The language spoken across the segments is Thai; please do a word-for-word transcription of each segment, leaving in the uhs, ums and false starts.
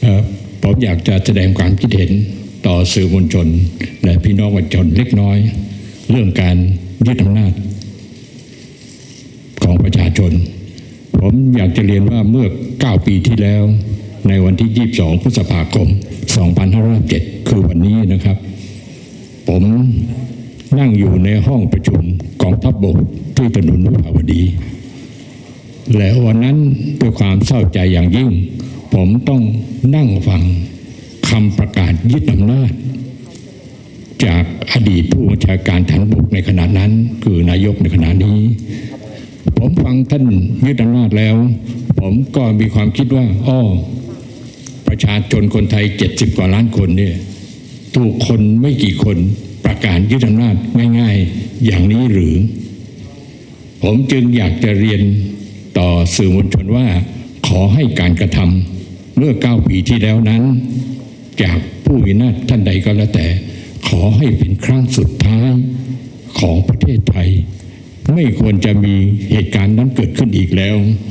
ผมอยากจะแสดงความคิดเห็นต่อสื่อมวลชนและพี่น้องประชาชนเล็กน้อยเรื่องการยึดอำนาจของประชาชนผมอยากจะเรียนว่าเมื่อเก้าปีที่แล้วในวันที่ยี่สิบสองพฤษภาคมสองพันห้าร้อยเจ็ดคือวันนี้นะครับผมนั่งอยู่ในห้องประชุมกองทัพบกที่ถนนวิภาวดีและวันนั้นด้วยความเศร้าใจอย่างยิ่งผมต้องนั่งฟังคำประกาศยึดอำนาจจากอดีตผู้บัญชาการฐานบกในขณะนั้นคือนายกในขณะนี้ผมฟังท่านยึดอำนาจแล้วผมก็มีความคิดว่าอ้อประชาชนคนไทยเจ็ดสิบกว่าล้านคนเนี่ยถูกคนไม่กี่คนประกาศยึดอำนาจง่ายๆอย่างนี้หรือผมจึงอยากจะเรียนต่อสื่อมวลชนว่าขอให้การกระทำเมื่อเก้าปีที่แล้วนั้นจากผู้มีอำนาจท่านใดก็แล้วแต่ขอให้เป็นครั้งสุดท้ายของประเทศไทยไม่ควรจะมีเหตุการณ์นั้นเกิดขึ้นอีกแล้ว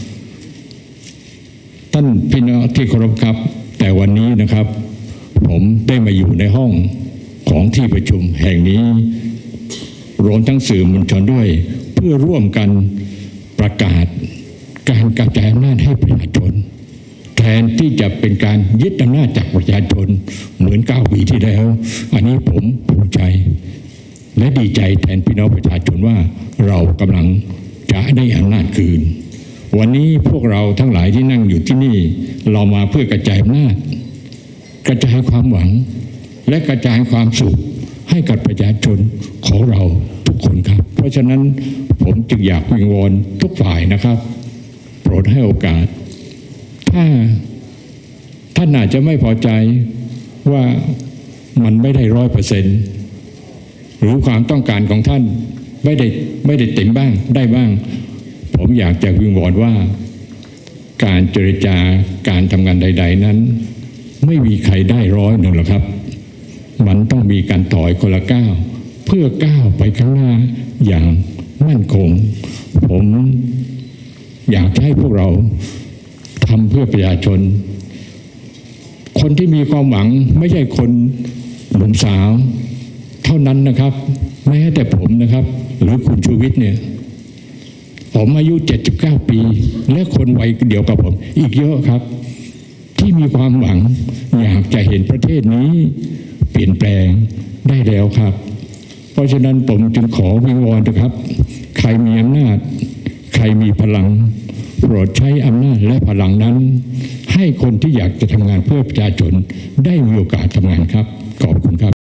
ท่านพี่น้องที่เคารพครับแต่วันนี้นะครับผมได้มาอยู่ในห้องของที่ประชุมแห่งนี้รวมทั้งสื่อมวลชนด้วยเพื่อร่วมกันประกาศการกระจายอำนาจให้ประชาชนแทนที่จะเป็นการยึดอำนาจจากประชาชนเหมือนเก้าปีที่แล้วอันนี้ผมภูมิใจและดีใจแทนพี่น้องประชาชนว่าเรากำลังจะได้อำนาจคืนวันนี้พวกเราทั้งหลายที่นั่งอยู่ที่นี่เรามาเพื่อกระจายอำนาจกระจายความหวังและกระจายความสุขให้กับประชาชนของเราทุกคนครับเพราะฉะนั้นผมจึงอยากวิงวอนทุกฝ่ายนะครับโปรดให้โอกาสถ้าท่านอาจจะไม่พอใจว่ามันไม่ได้ร้อยเปอร์เซ็นต์หรือความต้องการของท่านไม่ได้ไม่ได้เต็มบ้างได้บ้างผมอยากจะวิงวอนว่าการเจรจาการทำงานใดๆนั้นไม่มีใครได้ร้อยหนึ่งหรอกครับมันต้องมีการถอยคนละก้าวเพื่อก้าวไปข้างหน้าอย่างมั่นคงผมอยากให้พวกเราทำเพื่อประชาชนคนที่มีความหวังไม่ใช่คนหนุ่มสาวเท่านั้นนะครับแม้แต่ผมนะครับหรือคุณชูวิทย์เนี่ยผมอายุเจ็ดสิบเก้าปีและคนวัยเดียวกับผมอีกเยอะครับที่มีความหวังอยากจะเห็นประเทศนี้เปลี่ยนแปลงได้แล้วครับเพราะฉะนั้นผมจึงขอวิงวอนนะครับใครมีอำนาจใครมีพลังโปรดใช้อำนาจและพลังนั้นให้คนที่อยากจะทำงานเพื่อประชาชนได้มีโอกาสทำงานครับขอบคุณครับ